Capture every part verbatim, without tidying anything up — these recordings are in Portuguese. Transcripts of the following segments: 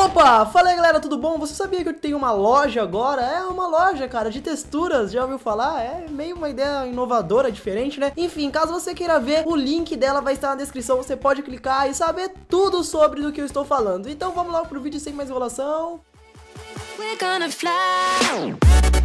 Opa, fala aí galera, tudo bom? Você sabia que eu tenho uma loja agora? É uma loja, cara, de texturas, já ouviu falar? É meio uma ideia inovadora, diferente, né? Enfim, caso você queira ver, o link dela vai estar na descrição, você pode clicar e saber tudo sobre do que eu estou falando. Então vamos lá pro vídeo sem mais enrolação. We're gonna fly.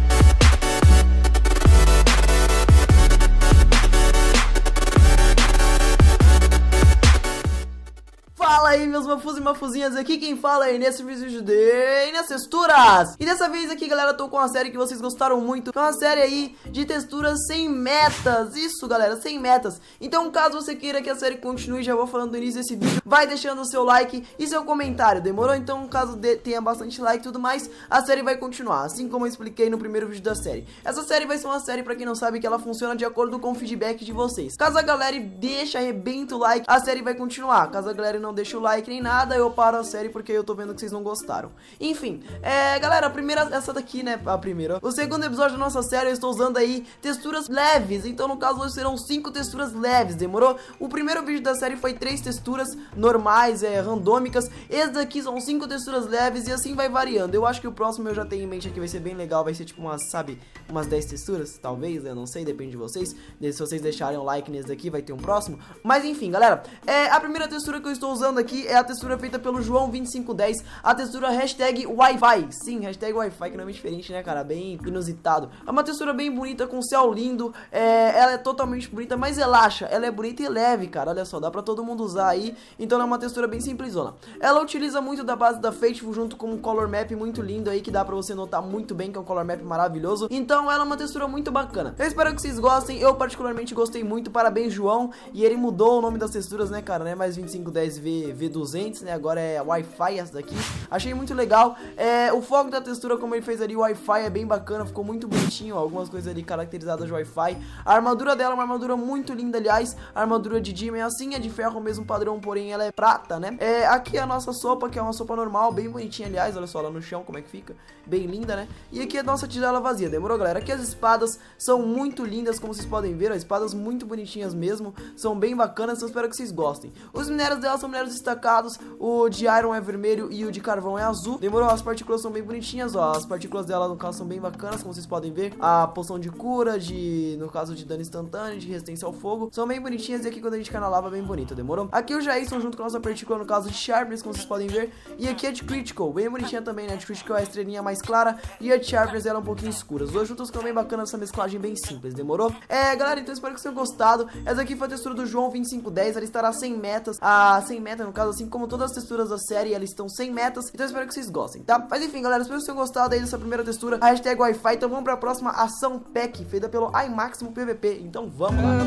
Fala aí meus mafus e mafuzinhas, aqui quem fala aí nesse vídeo de Nas Texturas. E dessa vez aqui galera, eu tô com uma série que vocês gostaram muito, que é uma série aí de texturas sem metas. Isso galera, sem metas. Então caso você queira que a série continue, já vou falando no início desse vídeo, vai deixando o seu like e seu comentário, demorou? Então caso de, tenha bastante like e tudo mais, a série vai continuar, assim como eu expliquei no primeiro vídeo da série. Essa série vai ser uma série, pra quem não sabe, que ela funciona de acordo com o feedback de vocês. Caso a galera deixa, arrebenta o like, a série vai continuar. Caso a galera não deixa o like nem nada, eu paro a série porque eu tô vendo que vocês não gostaram. Enfim, é, galera, a primeira, essa daqui, né, a primeira, o segundo episódio da nossa série, eu estou usando aí texturas leves, então no caso hoje serão cinco texturas leves, demorou? O primeiro vídeo da série foi três texturas normais, é, randômicas, esse daqui são cinco texturas leves e assim vai variando. Eu acho que o próximo eu já tenho em mente aqui, vai ser bem legal, vai ser tipo umas, sabe, umas dez texturas, talvez, eu não sei, depende de vocês, se vocês deixarem o like nesse daqui, vai ter um próximo, mas enfim, galera, é, a primeira textura que eu estou usando aqui é a textura feita pelo João vinte e cinco dez, a textura hashtag Wi-Fi. Sim, hashtag Wi-Fi, que não é diferente, né, cara? Bem inusitado. É uma textura bem bonita, com céu lindo. É, ela é totalmente bonita, mas relaxa, ela é bonita e leve, cara. Olha só, dá pra todo mundo usar aí. Então ela é uma textura bem simplesona. Ela utiliza muito da base da Faithful junto com um color map muito lindo aí, que dá pra você notar muito bem, que é um color map maravilhoso. Então ela é uma textura muito bacana. Eu espero que vocês gostem. Eu particularmente gostei muito. Parabéns, João. E ele mudou o nome das texturas, né, cara? Não é mais vinte e cinco dez V duzentos, né? Agora é Wi-Fi essa daqui. Achei muito legal. É, o foco da textura, como ele fez ali, o Wi-Fi, é bem bacana. Ficou muito bonitinho, ó, algumas coisas ali caracterizadas de Wi-Fi. A armadura dela é uma armadura muito linda, aliás. A armadura de Demon é assim, é de ferro, mesmo padrão, porém ela é prata, né? É, aqui é a nossa sopa, que é uma sopa normal, bem bonitinha, aliás. Olha só lá no chão como é que fica. Bem linda, né? E aqui é a nossa tigela vazia, demorou, galera? Aqui as espadas são muito lindas, como vocês podem ver. Ó, espadas muito bonitinhas mesmo. São bem bacanas, então espero que vocês gostem. Os minérios dela são minérios destacados. O de Iron é vermelho e o de carvão é azul. Demorou? As partículas são bem bonitinhas, ó. As partículas dela, no caso, são bem bacanas, como vocês podem ver. A poção de cura, de, no caso, de dano instantâneo, de resistência ao fogo, são bem bonitinhas. E aqui, quando a gente cai na lava, é bem bonito, demorou? Aqui o Jason junto com a nossa partícula, no caso de Sharpness, como vocês podem ver. E aqui é de Critical, bem bonitinha também, né? De Critical é a estrelinha mais clara e a de Sharpness ela é um pouquinho escura. Os dois juntos ficam bem bacanas, essa mesclagem bem simples, demorou? É, galera, então espero que vocês tenham gostado. Essa aqui foi a textura do João vinte e cinco dez, ela estará sem metas, a sem meta, no caso, assim como todas as texturas da série, elas estão sem metas, então espero que vocês gostem, tá? Mas enfim, galera, espero que vocês tenham gostado aí dessa primeira textura, a hashtag Wi-Fi. Então vamos pra próxima ação pack, feita pelo iMaximo P V P, então vamos lá.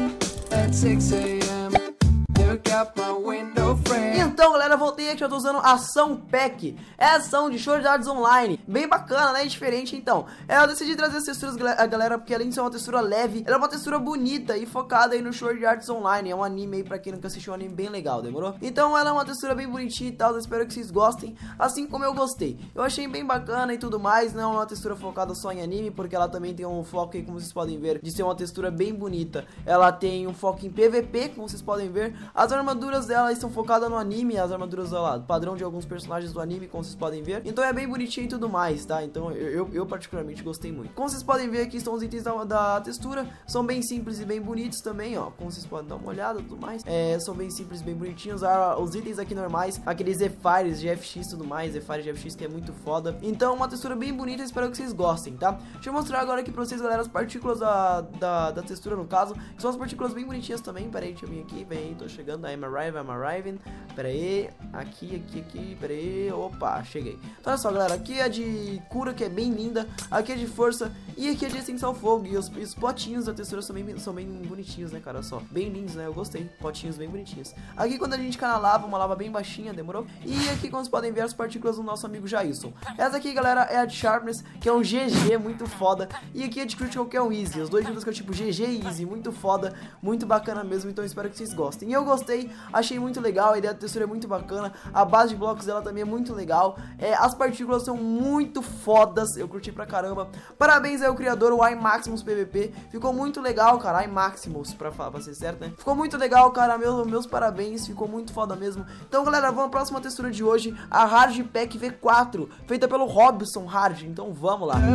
Então galera, voltei aqui, eu tô usando ação pack. É ação de Sword Art Online, bem bacana, né, diferente. Então, eu decidi trazer as texturas, a galera, porque além de ser uma textura leve, ela é uma textura bonita e focada aí no Sword Art Online. É um anime aí, pra quem nunca assistiu, um anime bem legal, demorou? Então ela é uma textura bem bonitinha e tal, eu espero que vocês gostem, assim como eu gostei. Eu achei bem bacana e tudo mais, não é uma textura focada só em anime, porque ela também tem um foco aí, como vocês podem ver, de ser uma textura bem bonita. Ela tem um foco em P V P, como vocês podem ver. As armaduras dela estão focadas no anime, as armaduras lá, padrão de alguns personagens do anime, como vocês podem ver. Então é bem bonitinho e tudo mais, tá? Então eu, eu, eu particularmente gostei muito. Como vocês podem ver, aqui estão os itens da, da textura. São bem simples e bem bonitos também, ó. Como vocês podem dar uma olhada e tudo mais. É, são bem simples e bem bonitinhos. Ah, os itens aqui normais, aqueles Zephyrs de F X e tudo mais. Zephyrs de F X que é muito foda. Então uma textura bem bonita, espero que vocês gostem, tá? Deixa eu mostrar agora aqui pra vocês, galera, as partículas da, da, da textura, no caso. Que são as partículas bem bonitinhas também. Pera aí, deixa eu vir aqui. Vem aí, tô chegando. I'm arriving, I'm arriving. Pera aí. Aqui, aqui, aqui, pera aí. Opa, cheguei. Então olha só, galera, aqui é de cura, que é bem linda. Aqui é de força e aqui é de extensão ao fogo. E os, e os potinhos da textura são bem, são bem bonitinhos, né, cara, olha só. Bem lindos, né, eu gostei. Potinhos bem bonitinhos. Aqui quando a gente cai na lava, uma lava bem baixinha, demorou? E aqui, como vocês podem ver, as partículas do nosso amigo Jailson. Essa aqui, galera, é a de Sharpness, que é um G G, muito foda. E aqui é de Critical, que é um Easy. Os dois juntos que é tipo G G e Easy, muito foda, muito bacana mesmo. Então espero que vocês gostem. E eu gostei, achei muito legal, a ideia da textura é muito bacana. bacana. A base de blocos dela também é muito legal. É, as partículas são muito fodas, eu curti pra caramba. Parabéns aí ao criador, o iMaximus P V P. Ficou muito legal, cara, iMaximus, pra, falar, pra ser certo, né? Ficou muito legal, cara, meu, meus parabéns, ficou muito foda mesmo. Então, galera, vamos à próxima textura de hoje, a Hard Pack V quatro, feita pelo Robson Hard. Então, vamos lá.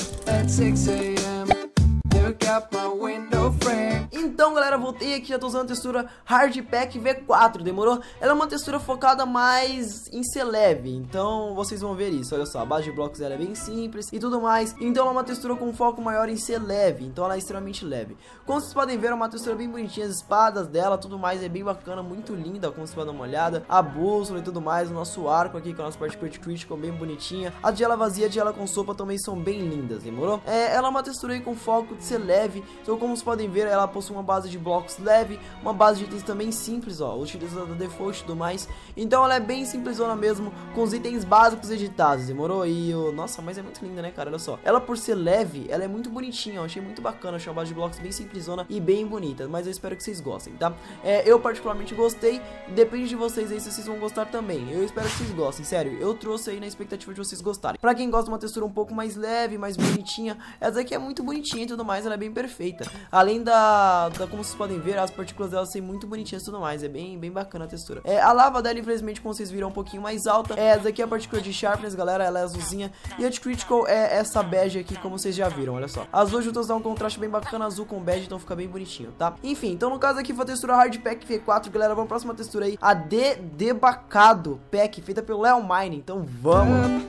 Então, galera, voltei aqui, já tô usando a textura Hard Pack V quatro, demorou? Ela é uma textura focada mais em ser leve, então vocês vão ver isso, olha só, a base de blocos dela é bem simples e tudo mais, então ela é uma textura com foco maior em ser leve, então ela é extremamente leve. Como vocês podem ver, é uma textura bem bonitinha, as espadas dela, tudo mais, é bem bacana, muito linda, como vocês podem dar uma olhada, a bússola e tudo mais, o nosso arco aqui com a nossa parte critical bem bonitinha, a de ela vazia e a de ela com sopa também são bem lindas, demorou? É, ela é uma textura aí com foco de ser leve, então como vocês podem ver, ela possui uma base de blocos leve, uma base de itens também simples, ó, utilizando default e tudo mais, então ela é bem simplesona mesmo, com os itens básicos editados, demorou? E, oh, nossa, mas é muito linda, né, cara, olha só, ela por ser leve, ela é muito bonitinha, eu achei muito bacana, achei uma base de blocos bem simplesona e bem bonita, mas eu espero que vocês gostem, tá? É, eu particularmente gostei, depende de vocês aí se vocês vão gostar também, eu espero que vocês gostem, sério, eu trouxe aí na expectativa de vocês gostarem. Pra quem gosta de uma textura um pouco mais leve, mais bonitinha, essa aqui é muito bonitinha e tudo mais, ela é bem perfeita. Além da, da como vocês podem ver, as partículas dela são muito bonitinhas e tudo mais, é bem, bem bacana a textura. É, a lava dela, infelizmente, como vocês viram, é um pouquinho mais alta. É, essa aqui é a partícula de Sharpness, galera, ela é azulzinha. E a de Critical é essa bege aqui, como vocês já viram, olha só. As duas juntas dão um contraste bem bacana, azul com bege, então fica bem bonitinho, tá? Enfim, então no caso aqui foi a textura Hard Pack V quatro, galera, vamos pra próxima textura aí, a de Debacado Pack, feita pelo Leo Mine, então vamos!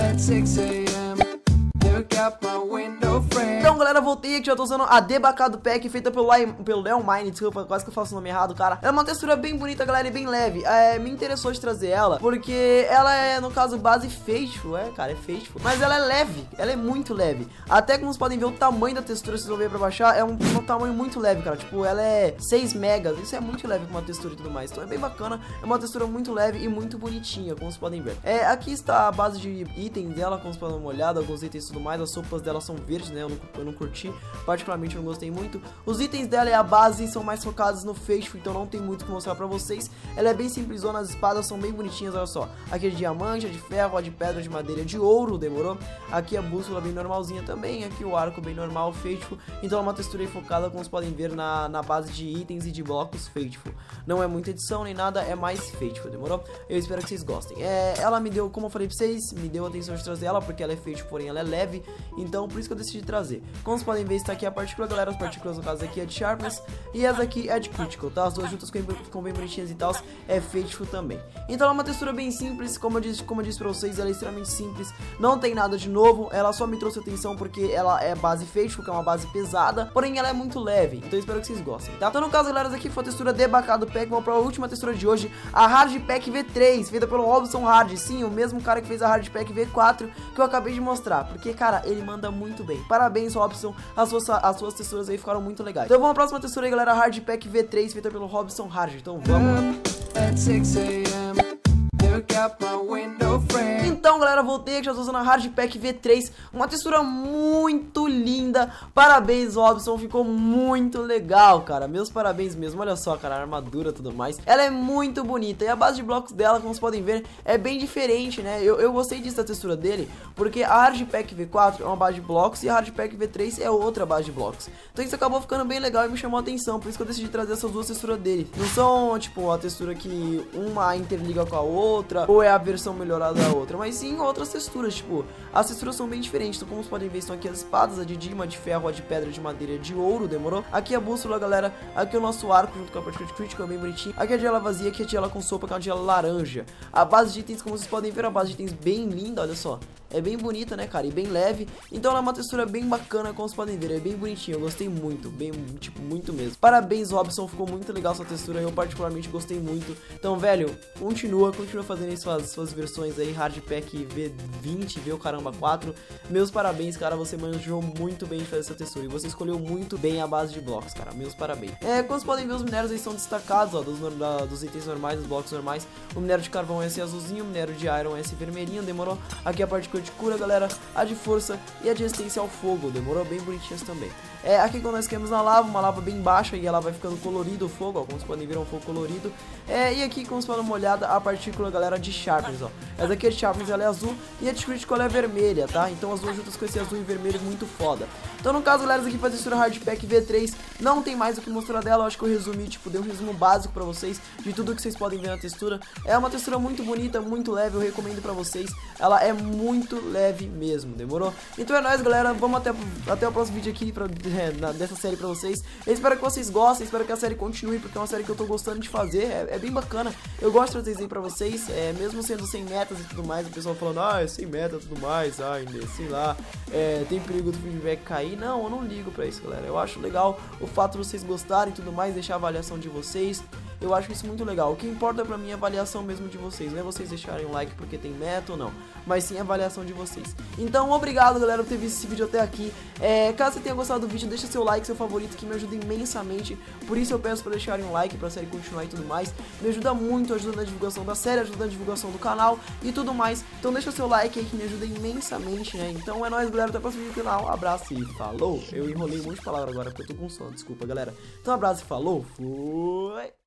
Então, galera, voltei aqui, já tô usando a Debacado Pack, feita pelo, pelo Leo Mine, desculpa, quase que eu faço o nome errado, cara. Ela é uma textura bem bonita, galera, e bem leve. É, me interessou de trazer ela, porque ela é, no caso, base Faithful, é, cara, é Faithful. Mas ela é leve, ela é muito leve. Até como vocês podem ver, o tamanho da textura, se vocês vão ver pra baixar, é um, um tamanho muito leve, cara. Tipo, ela é seis megas, isso é muito leve com uma textura e tudo mais. Então é bem bacana, é uma textura muito leve e muito bonitinha, como vocês podem ver. É, aqui está a base de itens dela, como vocês podem dar uma olhada, alguns itens e tudo mais. As sopas dela são verdes, né, eu não, eu não curti, particularmente eu não gostei muito. Os itens dela e a base são mais focados no Faithful, então não tem muito o que mostrar pra vocês. Ela é bem simplesona, as espadas são bem bonitinhas, olha só. Aqui é de diamante, é de ferro, é de pedra, de madeira, de ouro, demorou? Aqui a bússola bem normalzinha também, aqui o arco bem normal, Faithful. Então é uma textura aí focada, como vocês podem ver, na, na base de itens e de blocos Faithful. Não é muita edição nem nada, é mais Faithful, demorou? Eu espero que vocês gostem. É, ela me deu, como eu falei pra vocês, me deu a atenção de trazer ela, porque ela é Faithful, porém ela é leve, então por isso que eu decidi trazer. Como vocês podem ver, está aqui a partícula, galera, as partículas no caso aqui é de Sharpness e essa aqui é de Critical, tá? As duas juntas ficam bem bonitinhas e tal, é Faithful também. Então ela é uma textura bem simples, como eu disse, como eu disse pra vocês, ela é extremamente simples, não tem nada de novo, ela só me trouxe atenção porque ela é base Faithful, que é uma base pesada, porém ela é muito leve, então eu espero que vocês gostem, tá? Então no caso, galera, essa aqui foi a textura Debacado Pack, vamos pra última textura de hoje, a Hard Pack V três, feita pelo Robson Hard, sim, o mesmo cara que fez a Hard Pack V quatro, que eu acabei de mostrar, porque, cara, ele manda muito bem. Parabéns, Robson, as suas, as suas texturas aí ficaram muito legais. Então vamos pra próxima textura aí, galera, Hard Pack V três, feita pelo Robson Hard, então vamos. Então, galera, voltei aqui, já tô usando a Hard Pack V três, uma textura muito linda. Parabéns, Robson, ficou muito legal, cara. Meus parabéns mesmo, olha só, cara, a armadura e tudo mais. Ela é muito bonita e a base de blocos dela, como vocês podem ver, é bem diferente, né? Eu, eu gostei disso da textura dele, porque a Hard Pack V quatro é uma base de blocos e a Hard Pack V três é outra base de blocos. Então isso acabou ficando bem legal e me chamou a atenção, por isso que eu decidi trazer essas duas texturas dele. Não são, tipo, a textura que uma interliga com a outra, ou é a versão melhorada da outra, mas sim outras texturas, tipo, as texturas são bem diferentes. Então, como vocês podem ver, estão aqui as espadas, a de dima, de ferro, a de pedra, de madeira, de ouro, demorou? Aqui a bússola, galera, aqui é o nosso arco junto com a partícula de Critical, bem bonitinho. Aqui a de ela vazia, aqui a de ela com sopa, que é a de ela laranja. A base de itens, como vocês podem ver, a base de itens bem linda, olha só. É bem bonita, né, cara, e bem leve. Então ela é uma textura bem bacana, como vocês podem ver, é bem bonitinha, eu gostei muito, bem, tipo, muito mesmo. Parabéns, Robson, ficou muito legal essa textura, eu particularmente gostei muito. Então, velho, continua, continua fazendo suas, suas versões aí, Hard Pack V vinte, V o caramba quatro. Meus parabéns, cara, você manjou muito bem de fazer essa textura, e você escolheu muito bem a base de blocos, cara, meus parabéns. É, como vocês podem ver, os minérios aí são destacados, ó, dos, da, dos itens normais, dos blocos normais. O minério de carvão é esse azulzinho, o minério de iron é esse vermelhinho, demorou? Aqui a partícula de cura, galera, a de força e a de resistência ao fogo. Demorou? Bem bonitinhas também. É, aqui quando nós queremos na lava, uma lava bem baixa e ela vai ficando colorido o fogo, ó, como vocês podem ver, é um fogo colorido. É, e aqui, como vocês podem dar uma olhada, a partícula, galera, de Sharpness, ó. Essa aqui é de Sharpness, ela é azul e a de Critical é vermelha, tá? Então as duas juntas com esse azul e vermelho muito foda. Então no caso, galera, isso aqui faz a textura Hardpack V três, não tem mais o que mostrar dela, eu acho que eu resumi, tipo, dei um resumo básico pra vocês de tudo que vocês podem ver na textura. É uma textura muito bonita, muito leve, eu recomendo pra vocês, ela é muito leve mesmo, demorou? Então é nóis, galera, vamos até, até o próximo vídeo aqui pra, é, na, dessa série pra vocês. Eu espero que vocês gostem, espero que a série continue, porque é uma série que eu tô gostando de fazer, é, é bem bacana, eu gosto de trazer isso aí pra vocês, é, mesmo sendo sem metas e tudo mais, o pessoal falando, ah, é sem meta e tudo mais, ai, sei lá, é, tem perigo do feedback cair. Não, eu não ligo pra isso, galera. Eu acho legal o fato de vocês gostarem e tudo mais, deixar a avaliação de vocês. Eu acho isso muito legal. O que importa pra mim é a avaliação mesmo de vocês. Não é vocês deixarem um like porque tem meta ou não, mas sim a avaliação de vocês. Então, obrigado, galera, por ter visto esse vídeo até aqui. É, caso você tenha gostado do vídeo, deixa seu like, seu favorito, que me ajuda imensamente. Por isso eu peço pra deixarem um like pra série continuar e tudo mais. Me ajuda muito, ajuda na divulgação da série, ajuda na divulgação do canal e tudo mais. Então deixa seu like aí que me ajuda imensamente, né? Então é nóis, galera. Até o próximo vídeo do canal. Abraço e falou. Eu enrolei um monte de palavras agora porque eu tô com sono. Desculpa, galera. Então abraço e falou. Fui.